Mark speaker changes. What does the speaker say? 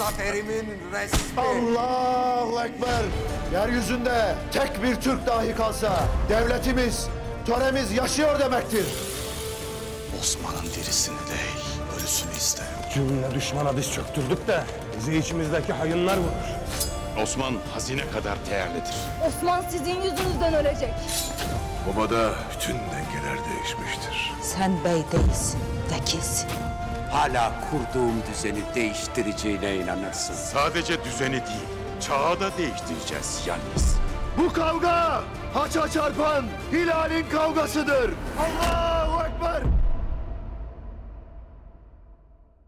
Speaker 1: zaferimin resmi.
Speaker 2: Allahu Ekber! Yeryüzünde tek bir Türk dahi kalsa devletimiz, töremiz yaşıyor demektir.
Speaker 3: Osman'ın dirisini değil, ölüsünü isterim.
Speaker 4: Cümle düşmana diz çöktürdük de bizi içimizdeki hayınlar vurur.
Speaker 3: Osman hazine kadar değerlidir.
Speaker 5: Osman sizin yüzünüzden ölecek.
Speaker 6: Obada bütün dengeler değişmiştir.
Speaker 7: Sen bey değilsin, vekilsin.
Speaker 1: Hala kurduğum düzeni değiştireceğine inanırsın.
Speaker 3: Sadece düzeni değil, çağı da değiştireceğiz yalnız.
Speaker 2: Bu kavga haça çarpan hilalin kavgasıdır. Allah!